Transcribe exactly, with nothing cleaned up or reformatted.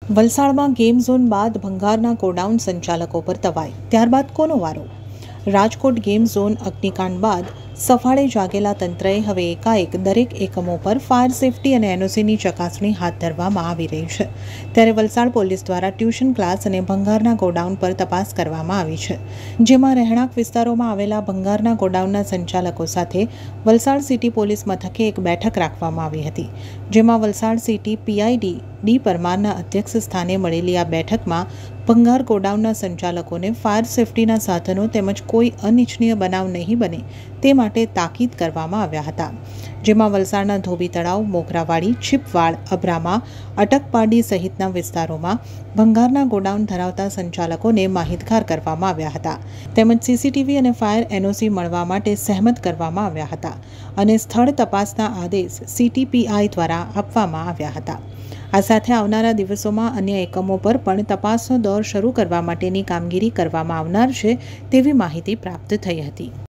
વલસાડમાં game zone બાદ ભંગારના godown સંચાલકો પર તવાઈ, ત્યારબાદ કોનો વારો? રાજકોટ ગેમ ઝોન અગ્નિકાંડ બાદ સફાળે જાગેલા તંત્રએ હવે એકાએક દરેક એકમો પર ફાયર સેફટી અને એનઓસીની ચકાસણી હાથ ધરવામાં આવી રહી છે. ત્યારે વલસાડ પોલીસ દ્વારા ટ્યુશન ક્લાસ અને ભંગારના ગોડાઉન પર તપાસ કરવામાં આવી છે, જેમાં રહેણાંક વિસ્તારોમાં આવેલા ભંગારના ગોડાઉનના સંચાલકો સાથે વલસાડ સિટી પોલીસ મથકે એક બેઠક રાખવામાં આવી હતી, જેમાં વલસાડ સિટી પીઆઈડી ડી પરમારના અધ્યક્ષ સ્થાને મળેલી આ બેઠકમાં ભંગાર ગોડાઉનના સંચાલકોને ફાયર સેફટીના સાધનો તેમજ કોઈ અનિચ્છનીય બનાવ નહીં બને તે માટે તાકીદ કરવામાં આવ્યા હતા, જેમાં વલસાડના ધોબી તળાવ, મોગરાવાડી, છીપવાડ, અબ્રામા, અટકપાડી સહિતના વિસ્તારોમાં ભંગારના ગોડાઉન ધરાવતા સંચાલકોને માહિતગાર કરવામાં આવ્યા હતા, તેમજ સીસીટીવી અને ફાયર એનઓસી મળવા માટે સહેમત કરવામાં આવ્યા હતા અને સ્થળ તપાસના આદેશ સીટીપીઆઈ દ્વારા આપવામાં આવ્યા હતા. આ સાથે આવનારા દિવસોમાં અન્ય એકમો પર પણ તપાસનો દોર શરૂ કરવા માટેની કામગીરી કરવામાં આવનાર છે તેવી માહિતી પ્રાપ્ત થઈ હતી.